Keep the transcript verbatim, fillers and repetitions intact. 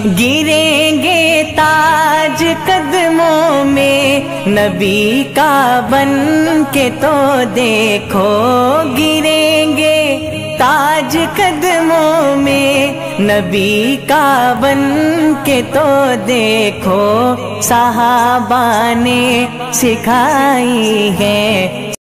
गिरेंगे ताज कदमों में नबी का बन के तो देखो, गिरेंगे ताज कदमों में नबी का बन के तो देखो। सहाबा ने सिखाई है